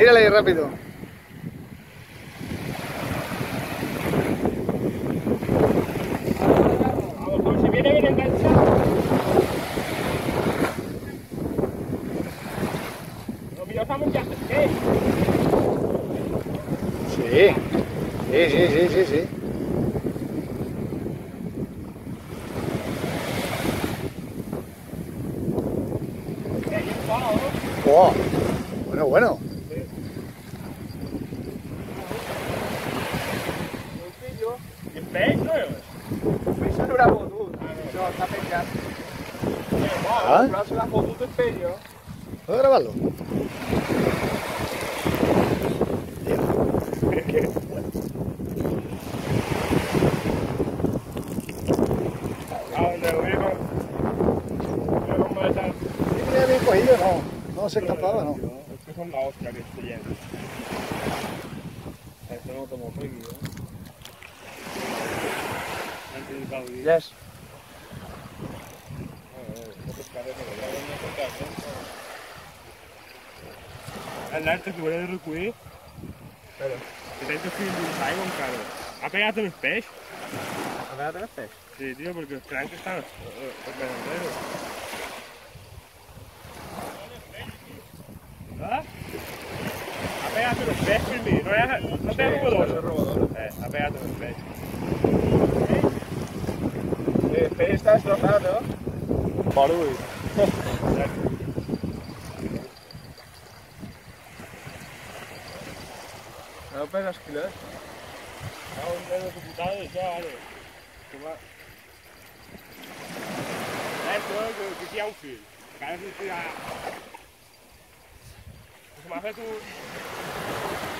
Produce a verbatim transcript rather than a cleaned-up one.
Tírale ahí rápido. A lo mejor si viene bien enganchado. Lo mío está muy ya. ¿Qué? Sí. Sí, sí, sí, sí, sí. Oh, bueno, bueno. El peix, no? El peix no l'haurà fotut. No, està penjat. Ah? Però se l'ha fotut el peix, jo. ¿Puedo grabarlo? A donde lo veo. Yo no me dejan. Sí, tenía bien cogido, no. No se escapaba, no. Estos son la hostia que estoy lleno. Esto no tomo frío, ¿eh? Antes de cada día. Yes. All'altro che voleva qui. Però. Ti sento qui in sai con caro. Ha pegato el pez. ¿Ha pegado el pez? Sí, tío, porque el crank está uh, verdadero. ¿Ah? Ha pegado el pez primero. No, es, no te sí, robador. Eh, ha pegado el pez. El pez está destrozado. Barullo. No pegas kilos. No, un dedo diputado y ya, vale. Esto es que que hi ha un fil. Que ara si ha... Se m'ha fet un...